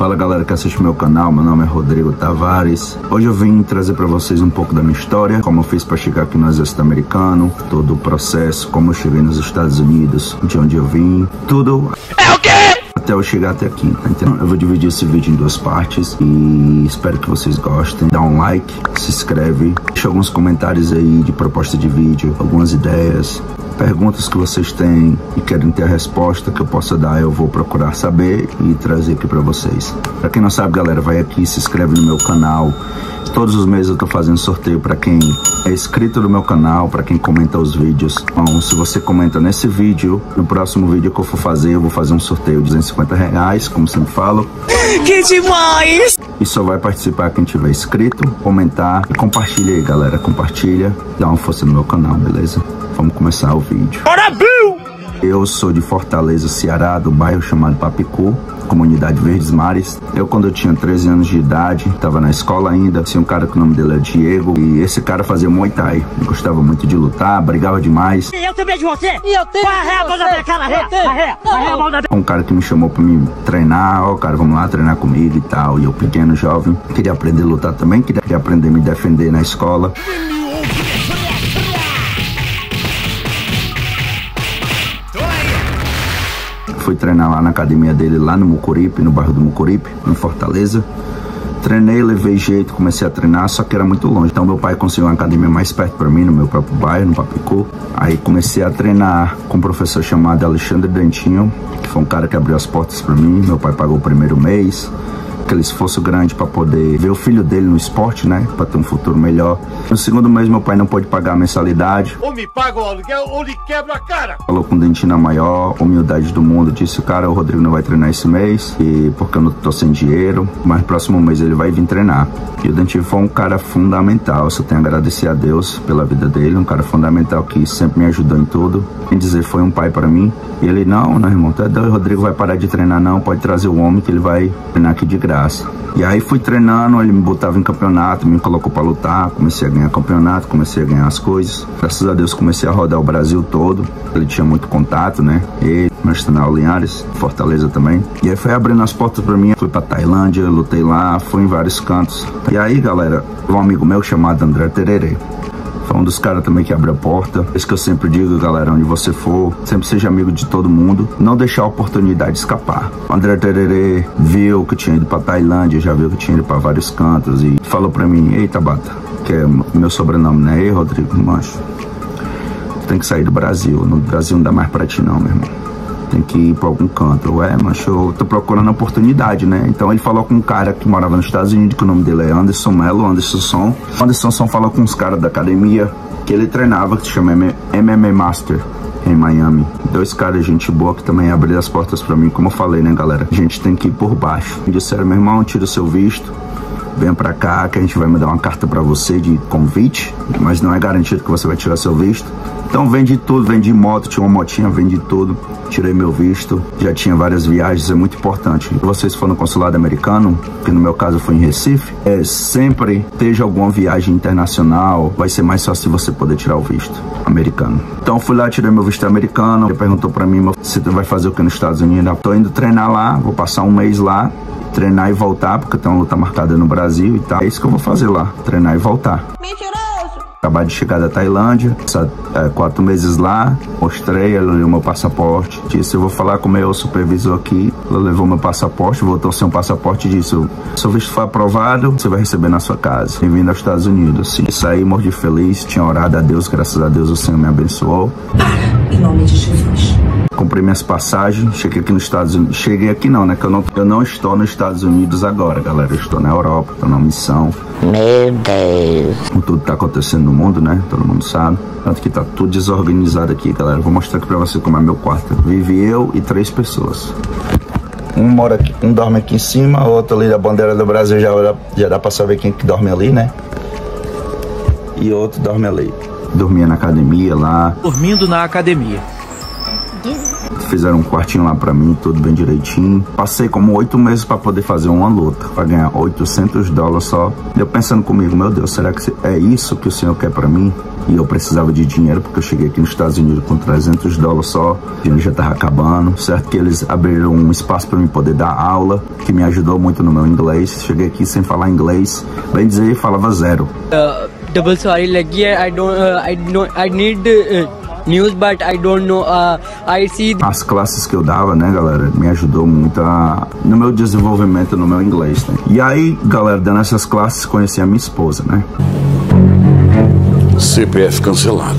Fala galera que assiste meu canal, meu nome é Rodrigo Tavares. Hoje eu vim trazer pra vocês um pouco da minha história, como eu fiz pra chegar aqui no exército americano, todo o processo, como eu cheguei nos Estados Unidos, de onde eu vim, tudo. É o quê? Até eu chegar até aqui, tá entendendo? Eu vou dividir esse vídeo em duas partes e espero que vocês gostem. Dá um like, se inscreve, deixa alguns comentários aí de proposta de vídeo, algumas ideias, perguntas que vocês têm e querem ter a resposta que eu possa dar, eu vou procurar saber e trazer aqui pra vocês. Pra quem não sabe, galera, vai aqui, se inscreve no meu canal. Todos os meses eu tô fazendo sorteio pra quem é inscrito no meu canal, pra quem comenta os vídeos. Então, se você comenta nesse vídeo, no próximo vídeo que eu for fazer, eu vou fazer um sorteio de R$250, como sempre falo. Que demais! E só vai participar quem tiver inscrito, comentar e compartilha aí, galera. Compartilha, dá uma força no meu canal, beleza? Vamos começar o vídeo. Eu sou de Fortaleza, Ceará, do bairro chamado Papicu, comunidade Verdes Mares. Quando eu tinha 13 anos de idade, tava na escola ainda, tinha um cara que o nome dele é Diego, e esse cara fazia Muay Thai. Eu gostava muito de lutar, brigava demais. Eu também de você! E eu tenho! Um cara que me chamou pra me treinar, ó, cara, vamos lá treinar comigo e tal. E eu, pequeno, jovem, queria aprender a lutar também, queria aprender a me defender na escola. Fui treinar lá na academia dele, lá no Mucuripe, no bairro do Mucuripe, em Fortaleza. Treinei, levei jeito, comecei a treinar, só que era muito longe. Então meu pai conseguiu uma academia mais perto pra mim, no meu próprio bairro, no Papicu. Aí comecei a treinar com um professor chamado Alexandre Dentinho, que foi um cara que abriu as portas pra mim. Meu pai pagou o primeiro mês, aquele esforço grande para poder ver o filho dele no esporte, né, para ter um futuro melhor. No segundo mês meu pai não pôde pagar a mensalidade. Ou me paga o aluguel ou lhe quebra a cara. Falou com o Dentinho na maior humildade do mundo, disse: cara, o Rodrigo não vai treinar esse mês e porque eu não tô sem dinheiro, mas no próximo mês ele vai vir treinar. E o Dentinho foi um cara fundamental, eu só tenho a agradecer a Deus pela vida dele, um cara fundamental que sempre me ajudou em tudo. Quem dizer, foi um pai para mim. E ele: não, irmão, tá doido, o Rodrigo vai parar de treinar não, pode trazer o homem que ele vai treinar aqui de graça. E aí fui treinando, ele me botava em campeonato, me colocou pra lutar, comecei a ganhar campeonato, comecei a ganhar as coisas. Graças a Deus comecei a rodar o Brasil todo, ele tinha muito contato, né? Ele, Marcinal Linhares, Fortaleza também. E aí foi abrindo as portas pra mim, fui pra Tailândia, lutei lá, fui em vários cantos. E aí, galera, um amigo meu chamado André Tererê, foi um dos caras também que abriu a porta. Isso que eu sempre digo, galera, onde você for, sempre seja amigo de todo mundo, não deixar a oportunidade escapar. O André Tererê viu que eu tinha ido pra Tailândia, já viu que eu tinha ido pra vários cantos e falou pra mim: ei, Tabata, que é meu sobrenome, né? Ei, Rodrigo, mancho, tem que sair do Brasil. No Brasil não dá mais pra ti não, meu irmão. Tem que ir pra algum canto. Ué, mas eu tô procurando oportunidade, né? Então ele falou com um cara que morava nos Estados Unidos, que o nome dele é Anderson Melo, Anderson Som. Anderson Som falou com uns caras da academia que ele treinava, que se chama MMA Master, em Miami. Dois caras, gente boa, que também abriram as portas pra mim, como eu falei, né, galera? A gente tem que ir por baixo. Me disseram: meu irmão, tira o seu visto, venha pra cá que a gente vai mandar uma carta pra você de convite, mas não é garantido que você vai tirar seu visto. Então vendi tudo, vendi moto, tinha uma motinha, vendi tudo, tirei meu visto, já tinha várias viagens, é muito importante. Se vocês forem no consulado americano, que no meu caso foi em Recife, sempre esteja alguma viagem internacional, vai ser mais fácil você poder tirar o visto americano. Então fui lá, tirei meu visto americano, ele perguntou pra mim: você vai fazer o que nos Estados Unidos? Eu tô indo treinar lá, vou passar um mês lá, treinar e voltar, porque tem uma luta marcada no Brasil e tal. É isso que eu vou fazer lá, treinar e voltar. Mentiroso! Acabei de chegar da Tailândia, 4 meses lá, mostrei, ele olhou meu passaporte, disse: eu vou falar com o meu supervisor aqui. Ele levou meu passaporte, voltou sem um passaporte e disse: seu visto foi aprovado, você vai receber na sua casa. Bem-vindo aos Estados Unidos. Assim, saí, mordi feliz, tinha orado a Deus, graças a Deus o Senhor me abençoou. Em nome de Jesus. Comprei minhas passagens, cheguei aqui nos Estados Unidos. Cheguei aqui não, né? Que eu não estou nos Estados Unidos agora, galera. Eu estou na Europa, estou na missão. Meu Deus. Com tudo que tá acontecendo no mundo, né? Todo mundo sabe. Tanto que tá tudo desorganizado aqui, galera. Vou mostrar aqui pra você como é meu quarto. Vive eu e 3 pessoas. Um mora aqui, um dorme aqui em cima, o outro ali da bandeira do Brasil já dá pra saber quem que dorme ali, né? E outro dorme ali. Dormia na academia lá. Dormindo na academia. Fizeram um quartinho lá pra mim, tudo bem direitinho. Passei como 8 meses pra poder fazer uma luta, pra ganhar $800 só. Eu pensando comigo, meu Deus, será que é isso que o Senhor quer pra mim? E eu precisava de dinheiro, porque eu cheguei aqui nos Estados Unidos com $300 só. O dinheiro já tava acabando, certo? Que eles abriram um espaço pra mim poder dar aula, que me ajudou muito no meu inglês. Cheguei aqui sem falar inglês, bem dizer, falava zero. Double sorry, like yeah, I need news, but I don't know. I see. As classes que eu dava, né, galera, me ajudou muito no meu desenvolvimento no meu inglês, né? E aí, galera, dando essas classes, conheci a minha esposa, né? CPF cancelado.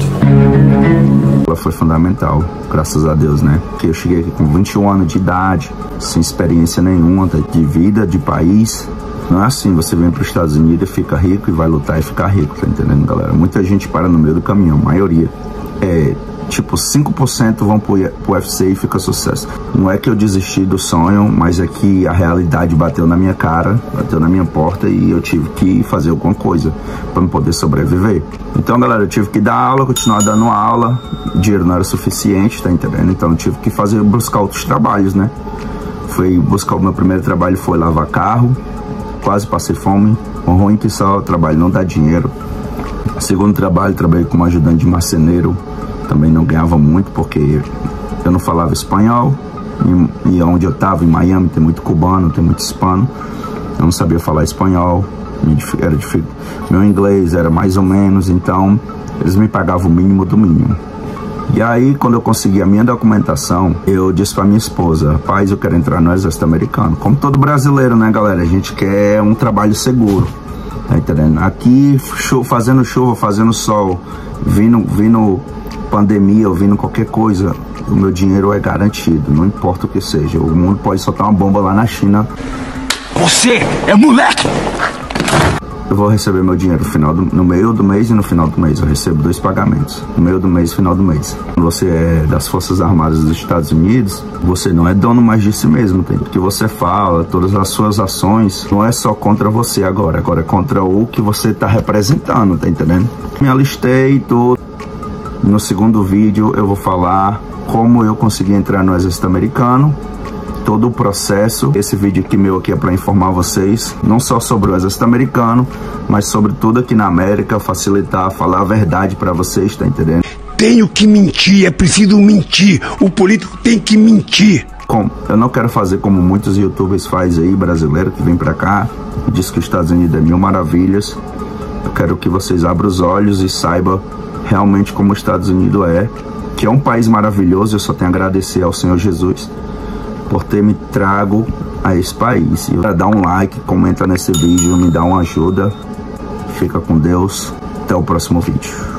Ela foi fundamental, graças a Deus, né? Porque eu cheguei aqui com 21 anos de idade, sem experiência nenhuma de vida, de país. Não é assim, você vem para os Estados Unidos e fica rico e vai lutar e ficar rico, tá entendendo, galera? Muita gente para no meio do caminho, a maioria. Tipo, 5% vão pro UFC e fica sucesso. Não é que eu desisti do sonho, mas é que a realidade bateu na minha cara, bateu na minha porta e eu tive que fazer alguma coisa para me poder sobreviver. Então, galera, eu tive que dar aula, continuar dando aula. O dinheiro não era suficiente, tá entendendo? Então eu tive que buscar outros trabalhos, né? O meu primeiro trabalho foi lavar carro. Quase passei fome. O ruim que só trabalho não dá dinheiro. Segundo trabalho, trabalhei como ajudante de marceneiro. Também não ganhava muito porque eu não falava espanhol. E onde eu estava, em Miami, tem muito cubano, tem muito hispano. Eu não sabia falar espanhol. Era difícil. Meu inglês era mais ou menos, então eles me pagavam o mínimo do mínimo. E aí, quando eu consegui a minha documentação, eu disse pra minha esposa: rapaz, eu quero entrar no exército americano. Como todo brasileiro, né, galera? A gente quer um trabalho seguro, tá entendendo? Aqui, fazendo chuva, fazendo sol, vindo pandemia ou vindo qualquer coisa, o meu dinheiro é garantido, não importa o que seja. O mundo pode soltar uma bomba lá na China. Você é moleque! Eu vou receber meu dinheiro no meio do mês e no final do mês. Eu recebo 2 pagamentos, no meio do mês e final do mês. Quando você é das Forças Armadas dos Estados Unidos, você não é dono mais de si mesmo, tem? O que você fala, todas as suas ações, não é só contra você agora é contra o que você está representando, tá entendendo? Me alistei e tudo. No segundo vídeo eu vou falar como eu consegui entrar no exército americano, todo o processo. Esse vídeo aqui meu aqui é para informar vocês, não só sobre o exército americano, mas sobre tudo aqui na América, facilitar, falar a verdade para vocês, tá entendendo? Tenho que mentir, é preciso mentir. O político tem que mentir. Eu não quero fazer como muitos youtubers fazem aí, brasileiro, que vem pra cá e diz que os Estados Unidos é mil maravilhas. Eu quero que vocês abram os olhos e saibam realmente como os Estados Unidos é, que é um país maravilhoso. Eu só tenho a agradecer ao Senhor Jesus por ter me trago a esse país. E dá um like, comenta nesse vídeo, me dá uma ajuda. Fica com Deus. Até o próximo vídeo.